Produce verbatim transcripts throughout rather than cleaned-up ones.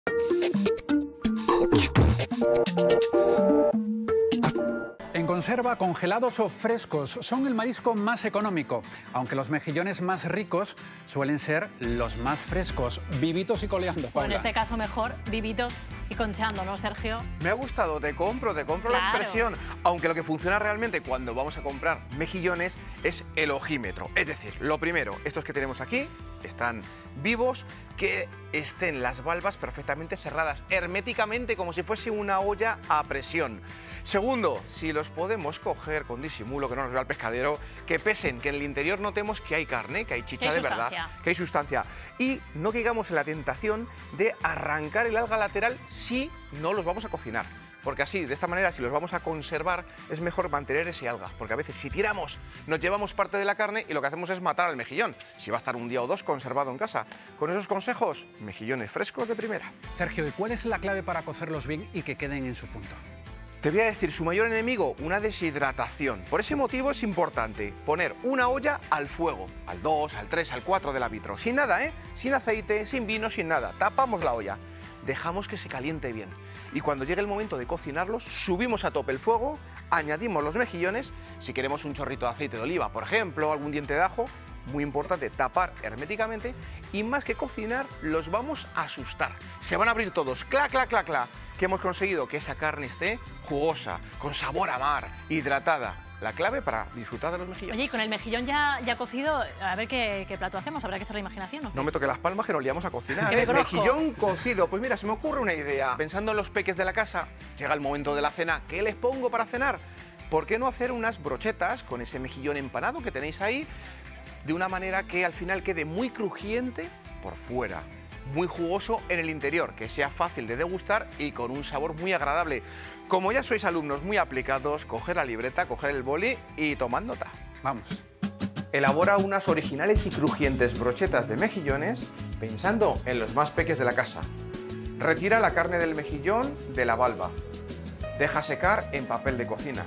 En conserva, congelados o frescos son el marisco más económico, aunque los mejillones más ricos suelen ser los más frescos, vivitos y coleando. Bueno, en este caso mejor vivitos y concheando, ¿no, Sergio? Me ha gustado, te compro, te compro Claro. la expresión. Aunque lo que funciona realmente cuando vamos a comprar mejillones es el ojímetro. Es decir, lo primero, estos que tenemos aquí están vivos, que estén las valvas perfectamente cerradas, herméticamente, como si fuese una olla a presión. Segundo, si los podemos coger con disimulo, que no nos vea el pescadero, que pesen, que en el interior notemos que hay carne, que hay chicha Que hay de sustancia. verdad, que hay sustancia. Y no caigamos en la tentación de arrancar el alga lateral si no los vamos a cocinar. Porque así, de esta manera, si los vamos a conservar, es mejor mantener ese alga. Porque a veces, si tiramos, nos llevamos parte de la carne y lo que hacemos es matar al mejillón. Si va a estar un día o dos conservado en casa. Con esos consejos, mejillones frescos de primera. Sergio, ¿y cuál es la clave para cocerlos bien y que queden en su punto? Te voy a decir su mayor enemigo, una deshidratación. Por ese motivo es importante poner una olla al fuego, al dos, al tres, al cuatro del vitro. Sin nada, ¿eh? Sin aceite, sin vino, sin nada. Tapamos la olla. Dejamos que se caliente bien. Y cuando llegue el momento de cocinarlos, subimos a tope el fuego, añadimos los mejillones. Si queremos un chorrito de aceite de oliva, por ejemplo, algún diente de ajo, muy importante tapar herméticamente. Y más que cocinar, los vamos a asustar. Se van a abrir todos, cla, cla, cla, cla. Que hemos conseguido que esa carne esté jugosa, con sabor a mar, hidratada. La clave para disfrutar de los mejillones. Oye, y con el mejillón ya, ya cocido, a ver qué, qué plato hacemos, habrá que echar la imaginación, ¿no? No me toque las palmas que nos liamos a cocinar. Que me ¿eh? conozco. Mejillón cocido. Pues mira, se me ocurre una idea. Pensando en los peques de la casa, llega el momento de la cena. ¿Qué les pongo para cenar? ¿Por qué no hacer unas brochetas con ese mejillón empanado que tenéis ahí? De una manera que al final quede muy crujiente por fuera, muy jugoso en el interior, que sea fácil de degustar y con un sabor muy agradable. Como ya sois alumnos muy aplicados, coger la libreta, coger el boli y tomad nota. Vamos. Elabora unas originales y crujientes brochetas de mejillones pensando en los más peques de la casa. Retira la carne del mejillón de la valva. Deja secar en papel de cocina.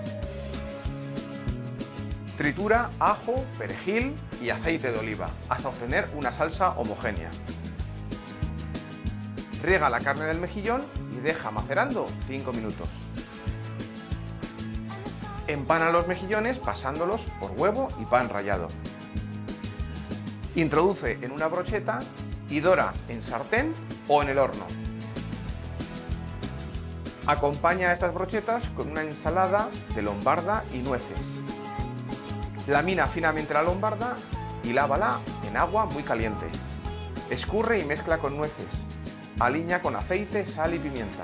Tritura ajo, perejil y aceite de oliva hasta obtener una salsa homogénea. Riega la carne del mejillón y deja macerando cinco minutos. Empana los mejillones pasándolos por huevo y pan rallado. Introduce en una brocheta y dora en sartén o en el horno. Acompaña a estas brochetas con una ensalada de lombarda y nueces. Lamina finamente la lombarda y lávala en agua muy caliente. Escurre y mezcla con nueces. Aliña con aceite, sal y pimienta.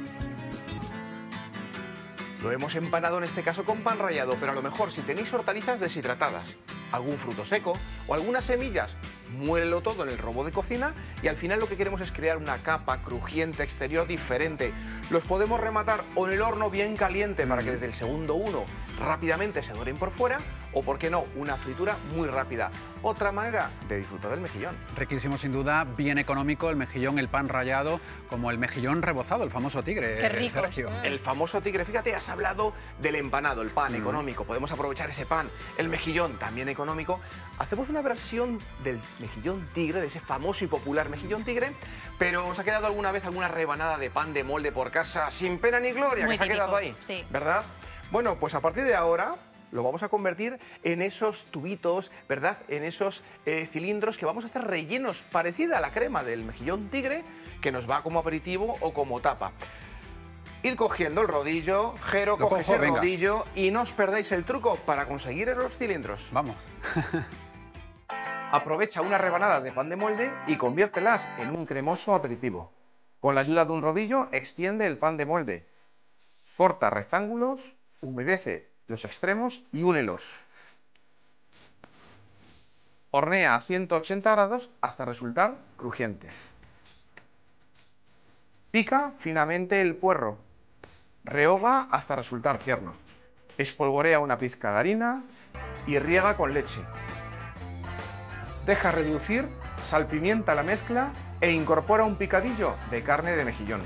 Lo hemos empanado en este caso con pan rallado, pero a lo mejor si tenéis hortalizas deshidratadas, algún fruto seco o algunas semillas, muélelo todo en el robot de cocina y al final lo que queremos es crear una capa crujiente exterior diferente. Los podemos rematar o en el horno bien caliente para que desde el segundo uno rápidamente se doren por fuera o, por qué no, una fritura muy rápida. Otra manera de disfrutar del mejillón. Riquísimo sin duda, bien económico el mejillón, el pan rallado, como el mejillón rebozado, el famoso tigre. Qué ricos. Sergio. El famoso tigre, fíjate, has hablado del empanado, el pan Mm. económico, podemos aprovechar ese pan, el mejillón también económico. Hacemos una versión del mejillón tigre, de ese famoso y popular mejillón tigre, pero ¿os ha quedado alguna vez alguna rebanada de pan de molde por casa sin pena ni gloria? Muy que se ha típico, quedado ahí, sí. ¿verdad? Bueno, pues a partir de ahora lo vamos a convertir en esos tubitos, ¿verdad? En esos eh, cilindros que vamos a hacer rellenos, parecida a la crema del mejillón tigre, que nos va como aperitivo o como tapa. Id cogiendo el rodillo, Jero, Lo coge cojo, ese venga. rodillo y no os perdáis el truco para conseguir esos cilindros. Vamos. Aprovecha una rebanada de pan de molde y conviértelas en un cremoso aperitivo. Con la ayuda de un rodillo, extiende el pan de molde. Corta rectángulos, humedece los extremos y únelos. Hornea a ciento ochenta grados hasta resultar crujiente. Pica finamente el puerro. Rehoga hasta resultar tierno. Espolvorea una pizca de harina y riega con leche. Deja reducir, salpimienta la mezcla e incorpora un picadillo de carne de mejillón.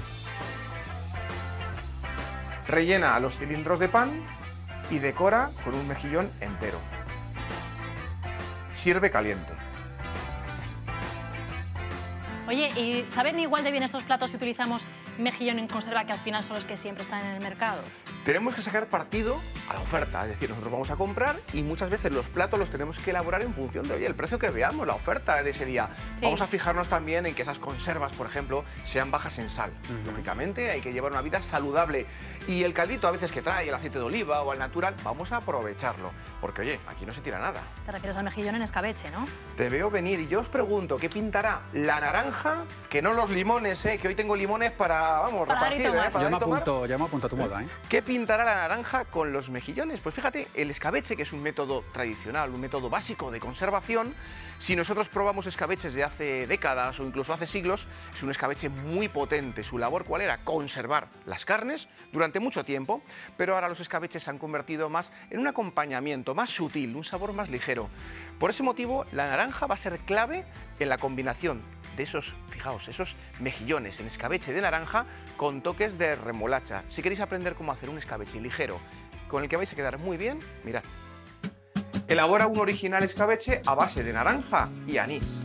Rellena a los cilindros de pan y decora con un mejillón entero. Sirve caliente. Oye, ¿y saben igual de bien estos platos si utilizamos mejillón en conserva, que al final son los que siempre están en el mercado? Tenemos que sacar partido a la oferta, es decir, nosotros vamos a comprar y muchas veces los platos los tenemos que elaborar en función de, oye, el precio que veamos, la oferta de ese día. Sí. Vamos a fijarnos también en que esas conservas, por ejemplo, sean bajas en sal. Uh-huh. Lógicamente hay que llevar una vida saludable y el caldito a veces que trae el aceite de oliva o el natural, vamos a aprovecharlo, porque oye, aquí no se tira nada. Te refieres al mejillón en escabeche, ¿no? Te veo venir y yo os pregunto, ¿qué pintará la naranja? Que no los limones, ¿eh? Que hoy tengo limones para, vamos, para repartir, ¿eh? Para yo, me apunto, yo me apunto a tu moda, ¿eh? ¿Qué pintará la naranja con los mejillones? Pues fíjate, el escabeche, que es un método tradicional, un método básico de conservación, si nosotros probamos escabeches de hace décadas o incluso hace siglos, es un escabeche muy potente. Su labor, ¿cuál era? Conservar las carnes durante mucho tiempo, pero ahora los escabeches se han convertido más en un acompañamiento más sutil, un sabor más ligero. Por ese motivo, la naranja va a ser clave en la combinación de esos, fijaos, esos mejillones en escabeche de naranja con toques de remolacha. Si queréis aprender cómo hacer un escabeche ligero con el que vais a quedar muy bien, mirad. Elabora un original escabeche a base de naranja y anís.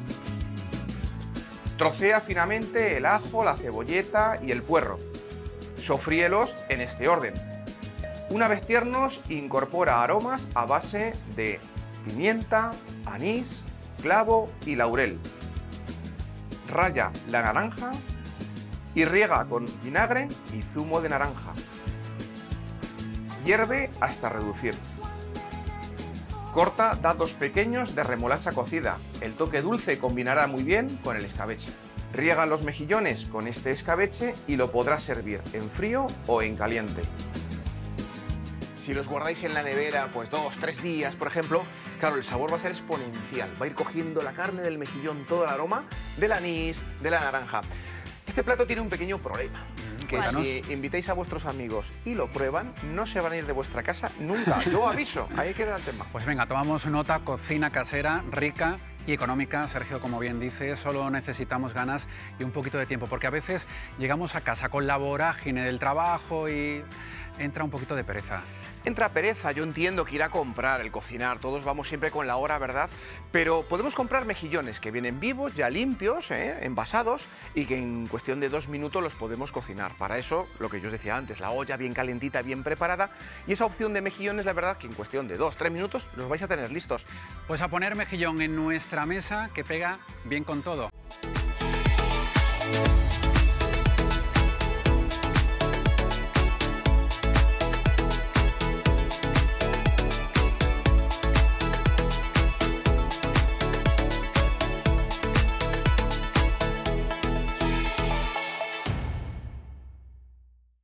Trocea finamente el ajo, la cebolleta y el puerro. Sofríelos en este orden. Una vez tiernos, incorpora aromas a base de pimienta, anís, clavo y laurel. Ralla la naranja y riega con vinagre y zumo de naranja. Hierve hasta reducir. Corta dados pequeños de remolacha cocida. El toque dulce combinará muy bien con el escabeche. Riega los mejillones con este escabeche y lo podrás servir en frío o en caliente. Si los guardáis en la nevera, pues dos, tres días, por ejemplo, claro, el sabor va a ser exponencial. Va a ir cogiendo la carne del mejillón todo el aroma del anís, de la naranja. Este plato tiene un pequeño problema, que Cuéntanos. si invitáis a vuestros amigos y lo prueban, no se van a ir de vuestra casa nunca. Yo aviso, ahí queda el tema. Pues venga, tomamos nota, cocina casera, rica y económica. Sergio, como bien dice, solo necesitamos ganas y un poquito de tiempo, porque a veces llegamos a casa con la vorágine del trabajo y entra un poquito de pereza. Entra pereza, yo entiendo que ir a comprar, el cocinar, todos vamos siempre con la hora, ¿verdad? Pero podemos comprar mejillones que vienen vivos, ya limpios, ¿eh? envasados, y que en cuestión de dos minutos los podemos cocinar. Para eso, lo que yo os decía antes, la olla bien calentita, bien preparada, y esa opción de mejillones, la verdad, que en cuestión de dos, tres minutos los vais a tener listos. Pues a poner mejillón en nuestra mesa, que pega bien con todo.